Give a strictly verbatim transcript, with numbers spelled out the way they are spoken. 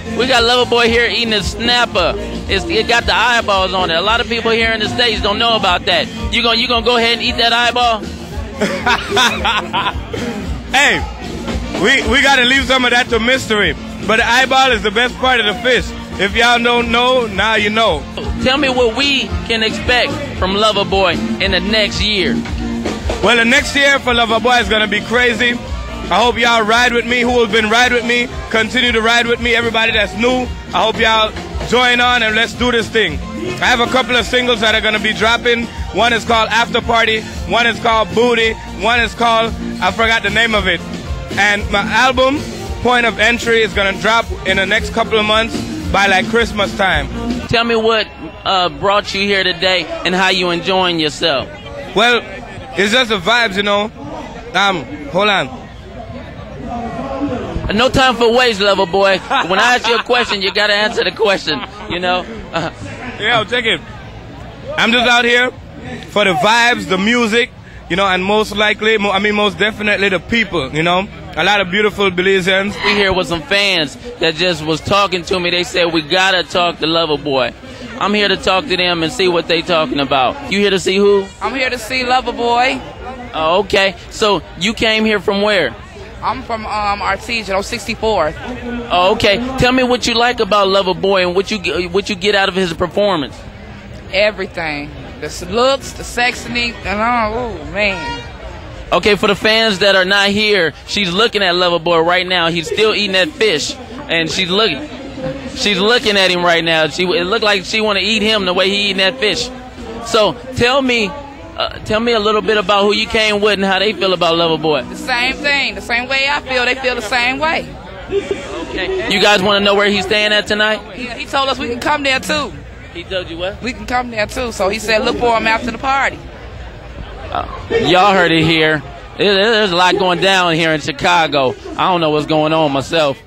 We got Loverboy here eating a snapper. It's, it got the eyeballs on it. A lot of people here in the States don't know about that. You gonna you gonna go ahead and eat that eyeball? Hey, we we gotta leave some of that to mystery. But the eyeball is the best part of the fish. If y'all don't know, now you know. Tell me what we can expect from Loverboy in the next year. Well, the next year for Loverboy is gonna be crazy. I hope y'all ride with me. Who have been ride with me, continue to ride with me. Everybody that's new, I hope y'all join on and let's do this thing. I have a couple of singles that are gonna be dropping. One is called After Party. One is called Booty. One is called, I forgot the name of it. And my album, Point of Entry, is gonna drop in the next couple of months by like Christmas time. Tell me what uh, brought you here today and how you enjoying yourself. Well, it's just the vibes, you know. Um, hold on. No time for waste, Loverboy. When I ask you a question, you gotta answer the question, you know? Uh, yeah, check it. I'm just out here for the vibes, the music, you know, and most likely, I mean, most definitely the people, you know? A lot of beautiful Belizeans. We here with some fans that just was talking to me. They said, we gotta talk to Loverboy. I'm here to talk to them and see what they talking about. You here to see who? I'm here to see Loverboy. Oh, okay. So you came here from where? I'm from um, Artesia, on sixty-fourth. Oh, okay. Tell me what you like about Loverboy and what you what you get out of his performance. Everything. The looks, the sexiness, and oh, man. Okay, for the fans that are not here, she's looking at Loverboy right now. He's still eating that fish, and she's looking. She's looking at him right now. She it looked like she want to eat him the way he eating that fish. So tell me. Uh, tell me a little bit about who you came with and how they feel about Loverboy. The same thing. The same way I feel, they feel the same way. Okay. You guys want to know where he's staying at tonight? Yeah, he told us we can come there too. He told you what? We can come there too. So he said look for him after the party. Uh, y'all heard it here. There's a lot going down here in Chicago. I don't know what's going on myself.